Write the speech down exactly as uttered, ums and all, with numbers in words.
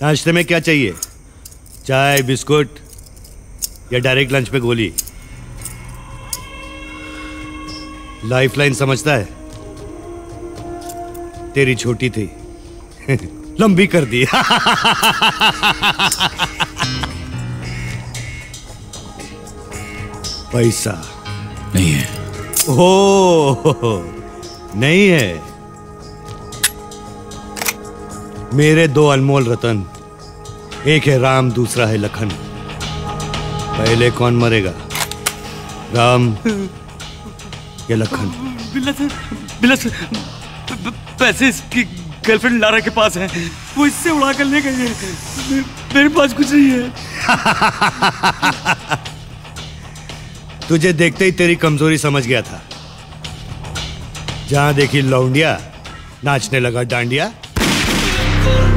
नाश्ते में क्या चाहिए? चाय, बिस्कुट या डायरेक्ट लंच पे गोली? लाइफलाइन समझता है? तेरी छोटी थी लंबी कर दी। पैसा नहीं है। ओह नहीं है। मेरे दो अनमोल रतन, एक है राम, दूसरा है लखन। पहले कौन मरेगा, राम या लखन? बिल्ला सर, बिल्ला सर, पैसे इसकी गर्लफ्रेंड लारा के पास हैं, वो इससे उड़ा कर ले गई है। मेरे पास कुछ नहीं है। तुझे देखते ही तेरी कमजोरी समझ गया था। जहां देखी लौंडिया नाचने लगा डांडिया।